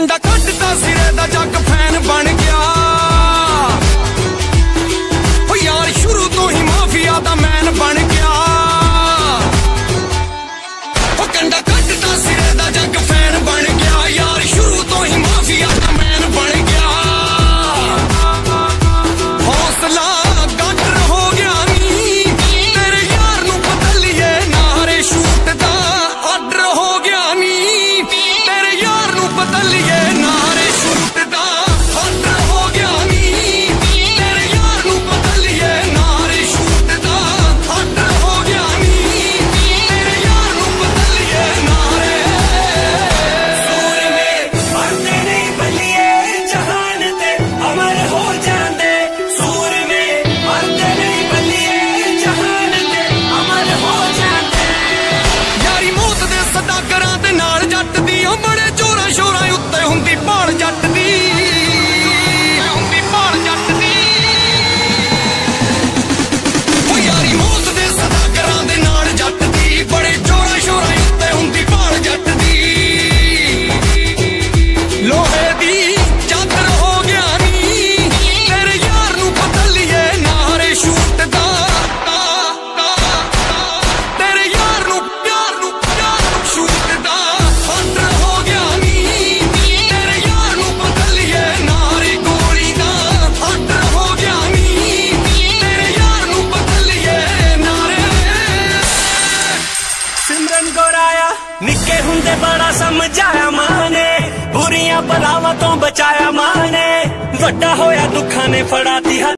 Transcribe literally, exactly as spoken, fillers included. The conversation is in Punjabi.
ਕੰਡਾ ਕੱਢਦਾ ਸਿਰੇ ਦਾ ਜੱਗ ਫੈਨ ਬਣ ਗਿਆ। ਓ ਯਾਰ ਸ਼ੁਰੂ ਤੋਂ ਹੀ ਮਾਫੀਆ ਦਾ ਮੈਨ ਬਣ ਗਿਆ। ਓ ਕੰਡਾ ਕੱਢਦਾ ਸਿਰੇ ਦਾ ਜੱਗ ਫੈਨ ਬਣ ਗਿਆ। ਯਾਰ ਸ਼ੁਰੂ ਤੋਂ ਹੀ ਮਾਫੀਆ ਦਾ ਮੈਨ ਬਣ ਗਿਆ। ਹੌਸਲਾ ਗਾਡਰ ਹੋ ਗਿਆ ਨੀ ਤੇਰੇ ਯਾਰ ਨੂੰ ਬਦਲੀਏ ਨਾਰੇ ਸ਼ੂਟ ਦਾ ਆਰਡਰ ਹੋ ਗਿਆ ਨੀ ਤੇਰੇ ਯਾਰ ਨੂੰ ਬਦਲੀਏ ਨਾਰੇ ਸ਼ੂਟ ਦਾ ਆਰਡਰ ਹੋ ਗਿਆ ਨੀ ਤੇਰੇ ਯਾਰ ਨੂੰ ਬਦਲੀਏ ਨਾਰੇ ਸ਼ੂਟ ਦਾ ਆਰਡਰ ਹੋ ਗਿਆ ਨੀ ਤੇਰੇ ਯਾਰ ਨੂੰ ਬਦਲੀਏ ਨਾਰੇ। ਸੂਰਮੇ ਮਰਦੇ ਨਹੀਂ ਬੱਲੀਏ ਜਹਾਨ ਤੇ ਅਮਰ ਹੋ ਜਾਂਦੇ। ਸੂਰਮੇ ਮਰਦੇ ਨਹੀਂ ਬੱਲੀਏ ਜਹਾਨ ਤੇ ਅਮਰ ਹੋ ਜਾਂਦੇ। ਯਾਰੀ ਮੌਤ ਦੇ ਸਦਾਗਰਾਂ ਦੇ ਨਾਲ ਜੱਟ ਦੀ ਉਹ ਬੜੇ ਜ਼ੋਰਾਂ ਸ਼ੋਰਾਂ ਉੱਤੇ ਹੁੰਦੀ ਭਾਲ ਜੱਟ ਦੀ ਹੁੰਦੀ ਭਾਲ ਜੱਟ ਦੀ। ਉਹ ਯਾਰੀ ਮੌਤ ਦੇ ਸਦਾਗਰਾਂ ਦੇ ਨਾਲ ਜੱਟ ਦੀ ਬੜੇ ਜ਼ੋਰਾਂ ਸ਼ੋਰਾਂ ਉੱਤੇ ਹੁੰਦੀ ਭਾਲ ਜੱਟ ਦੀ। ਲੋਹੇ ਦੀ ਚਾਦਰ ਹੋ ਗਿਆ ਨੀ ਤੇਰੇ ਯਾਰ ਨੂੰ ਬਦਲੀਏ ਨਾਰੇ ਸ਼ੂਟ ਦਾ। ਤੇਰੇ ਯਾਰ ਨੂੰ ਪਿਆਰ ਨੂੰ ਪਿਆਰ ਨੂੰ ਸ਼ੂਟ ਦਾ ਆਰਡਰ ਹੋ ਗਿਆ ਨੀ ਤੇਰੇ ਯਾਰ ਨੂੰ ਬਦਲੀਏ ਨਾਰੇ ਗੋਲੀ ਦਾ ਆਰਡਰ ਹੋ ਗਿਆ ਨੀ ਤੇਰੇ ਯਾਰ ਨੂੰ ਬਦਲੀਏ ਨਾਰੇ। ਸਿਮਰਨ ਗੋਰਾਇਆ ਨਿੱਕੇ ਹੁੰਦੇ ਬੜਾ ਸਮਝਾਇਆ ਮਾਂ ਨੇ। ਬੁਰੀਆਂ ਬਲਾਵਾਂ ਤੋਂ ਬਚਾਇਆ ਮਾਂ ਨੇ। ਵੱਡਾ ਹੋਇਆ ਦੁੱਖਾਂ ਨੇ ਫੜਾਤੀ